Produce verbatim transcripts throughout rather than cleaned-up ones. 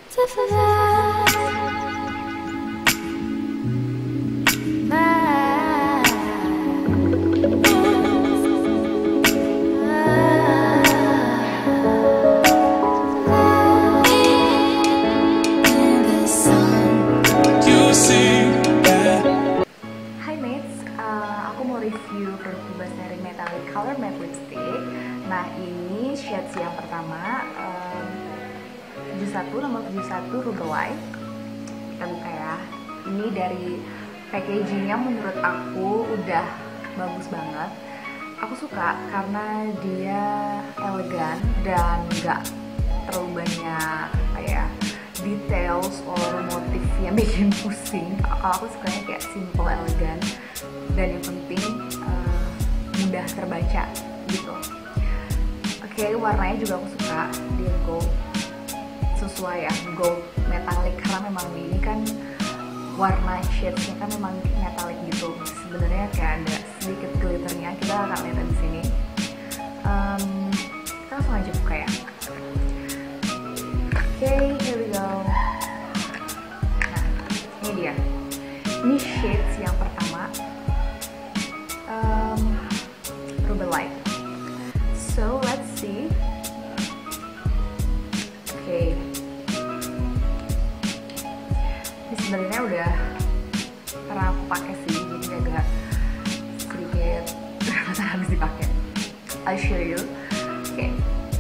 to fly. Hai mates, uh, aku mau review produk bebas dari Metallic Color Matte Lipstick. Nah ini shades yang pertama, um, tujuh puluh satu, nomor tujuh puluh satu Ruby Light. Kita buka ya. Ini dari packagingnya menurut aku udah bagus banget. Aku suka karena dia elegan dan nggak terlalu banyak kayak details or motif yang bikin pusing. Kalau aku sukanya kayak simple, elegan, dan yang penting uh, mudah terbaca gitu. Oke, okay, warnanya juga aku suka, dia gold, sesuai ya, gold metallic, karena memang ini kan warna shadesnya kan memang metallic gitu. Sebenarnya kayak ada sedikit glitternya, kita akan lihat di sini. Um, kita langsung aja buka ya. Oke, okay, here we go. Nah, ini dia. Ini shades yang pertama, um, Ruby Light. So let's see. Oke, okay. Ini sebenarnya udah pernah aku pakai sih, jadi agak sedikit terasa habis dipakai. I'll show you. Oke. Okay.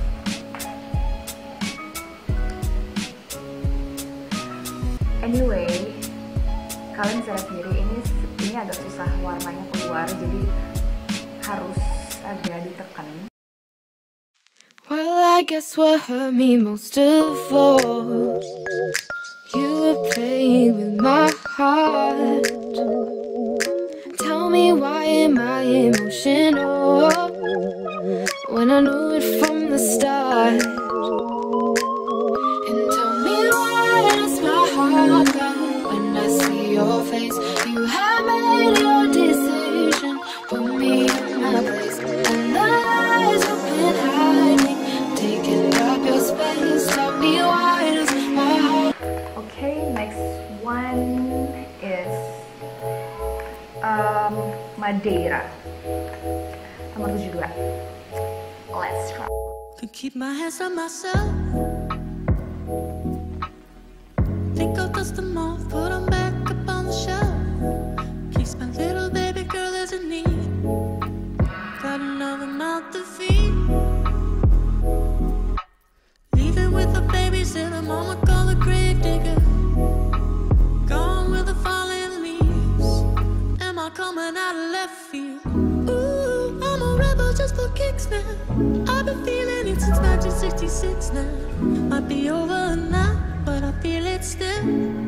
Anyway, kalian bisa lihat sendiri ini ini agak susah warnanya keluar, jadi harus agak ditekan. Well, I guess what hurt me most of all, you were playing with my heart. Tell me why am I emotional when I knew it from the start? And tell me why does my heart melt when I see your face? You have made your decision, put me in my place, and the lies you've been hiding, taking up your space. Tell me why does my heart. Okay, next one is um, Madeira, nomor tujuh puluh dua. Let's try. Could keep my hands on myself. Think I'll dust them off, put them back up on the shelf. Keeps my little baby girl as a need. Got another mouth to feed. Leave it with the babysitter, mama call the grave digger. Gone with the falling leaves. Am I coming out of left field? Ooh, I'm a rebel just for kicks now. I've been feeling it since nineteen sixty-six now. Might be over now, but I feel it still.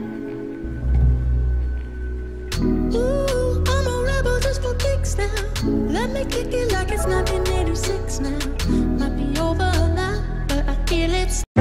Ooh, I'm a rebel just for kicks now. Let me kick it like it's nineteen eighty-six now. Might be over now, but I feel it still.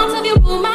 parts of you rule my